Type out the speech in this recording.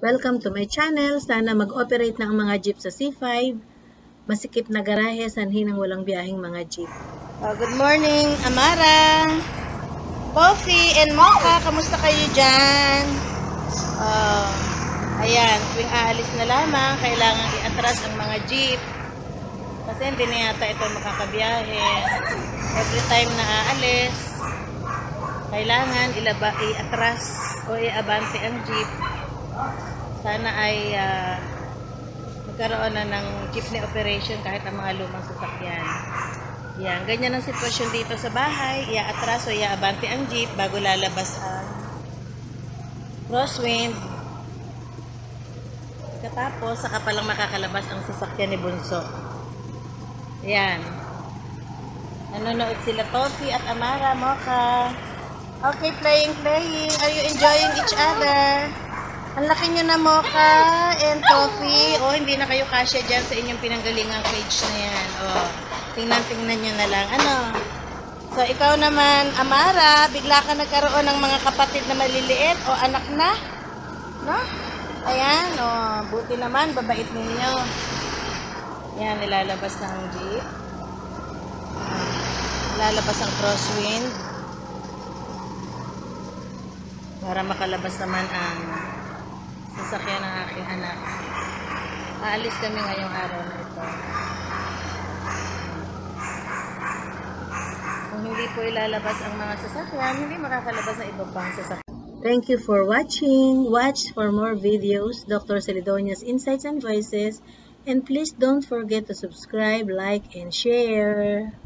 Welcome to my channel. Sana mag-operate na ang mga jeep sa C5. Masikip na garahe, sanhi ng walang biyaheng mga jeep. Good morning, Amara, Coffee, and Mocha. Kamusta kayo dyan? Ayan, tuwing aalis na lamang, kailangan i-atras ang mga jeep. Kasi hindi na yata ito makakabiyahe. Every time na aalis, kailangan i-atras o i-abante ang jeep. Sana ay magkaroon na ng jeepney operation kahit ang mga lumang sasakyan. Yan, ganyan ang sitwasyon dito sa bahay. Ia-atras o ia-abante ang jeep bago lalabas ang crosswind. Katapos, saka palang makakalabas ang sasakyan ni Bunso. Yan. Nanonood sila Tofi at Amara, Mocha. Okay, playing. Are you enjoying each other? Ang laki nyo na, Mocha and Coffee. Hindi na kayo kasya dyan sa inyong pinanggalingang page na yan. Tingnan nyo na lang. So, ikaw naman, Amara, bigla ka nagkaroon ng mga kapatid na maliliit o anak na. No? Ayan, buti naman, babait ninyo. Yan, nilalabas na ang jeep. Nilalabas ang crosswind. Para makalabas naman ang sasakyan ng aking anak. Aalis kami ngayong araw na ito. Kung hindi po ilalabas ang mga sasakyan, hindi makakalabas na iba pang sasakyan. Thank you for watching. Watch for more videos, Dr. Celidonia's Insights and Voices. And please don't forget to subscribe, like, and share.